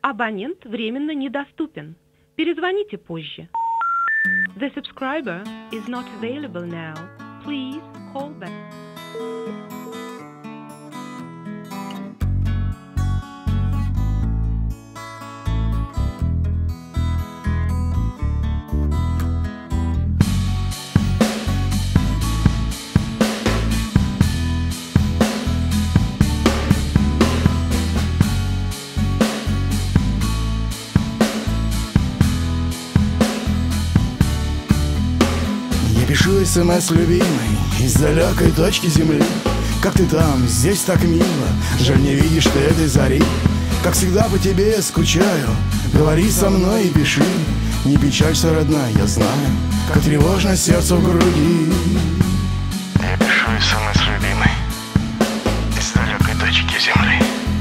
Абонент временно недоступен. Перезвоните позже. The subscriber is not available now. Please call back. Пишу СМС любимой из далекой точки земли. Как ты там? Здесь так мило. Жаль, не видишь ты этой зари. Как всегда по тебе я скучаю. Говори со мной и пиши. Не печалься, родная, я знаю, как тревожно сердце в груди. Я пишу СМС любимой из далекой точки земли.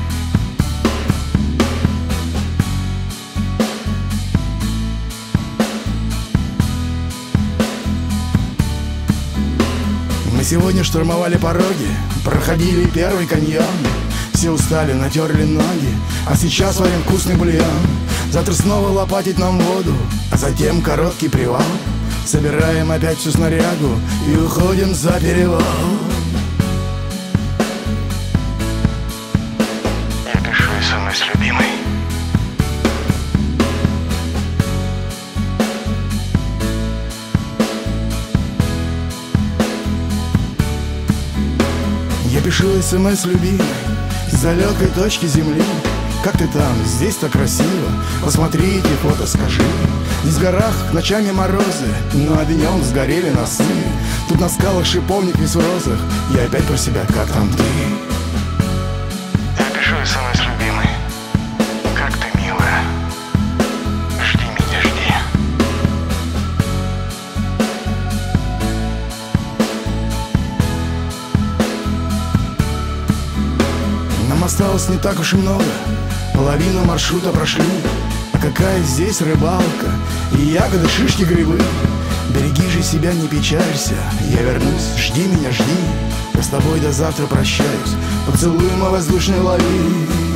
Сегодня штурмовали пороги, проходили первый каньон. Все устали, натерли ноги, а сейчас варим вкусный бульон. Завтра снова лопатить нам воду, а затем короткий привал. Собираем опять всю снарягу и уходим за перевал. Я пишу СМС любимой. Я пишу СМС любимой из далекой точки земли. Как ты там? Здесь так красиво. Посмотри эти фото, скажи. Здесь в горах ночами морозы, но днем сгорели носы. Тут на скалах шиповник весь в розах. Я опять про себя, как там ты? Я пишу СМС любимой. Как ты, милая? Жди меня, жди. Нам осталось не так уж и много, половину маршрута прошли. А какая здесь рыбалка, и ягоды, шишки, грибы. Береги же себя, не печалься, я вернусь, жди меня, жди. Я с тобой до завтра прощаюсь, поцелуй мой воздушный лови.